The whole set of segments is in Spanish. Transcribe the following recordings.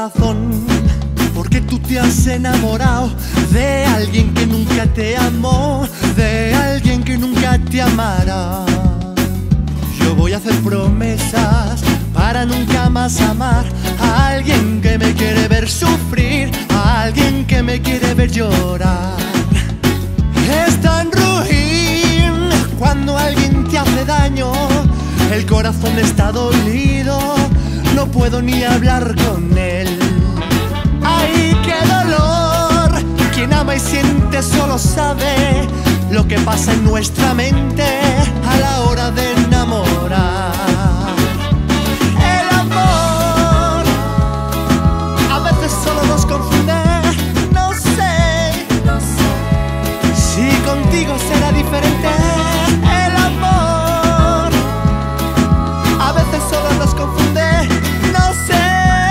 Corazón, porque tú te has enamorado de alguien que nunca te amó, de alguien que nunca te amará. Yo voy a hacer promesas para nunca más amar a alguien que me quiere ver sufrir, a alguien que me quiere ver llorar. Es tan ruin cuando alguien te hace daño, el corazón está dolido, no puedo ni hablar con él. ¡Ay, qué dolor! Quien ama y siente solo sabe lo que pasa en nuestra mente a la hora de enamorar. El amor a veces solo nos confunde. No sé si contigo será diferente. El amor a veces solo nos confunde. No sé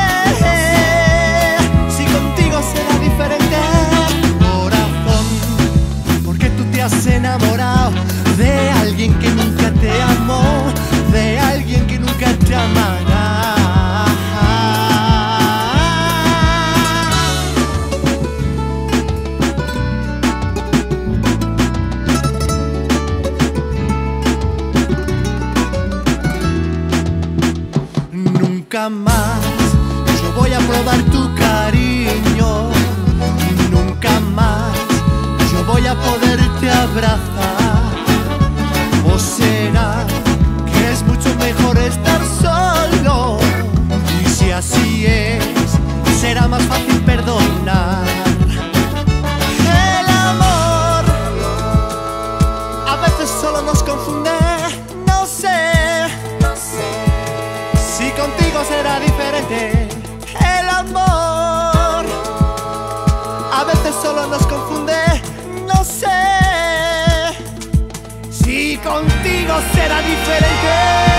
si contigo será diferente. Corazón, porque tú te has enamorado de alguien que nunca te amó, de alguien que nunca te amará. Nunca más yo voy a probar tu cariño, nunca más yo voy a poderte abrazar. ¿O será que es mucho mejor estar solo? Y si así es, será más fácil perdonar. El amor a veces solo nos confunde. No sé si contigo será diferente. El amor a veces solo nos confunde. No sé si contigo será diferente.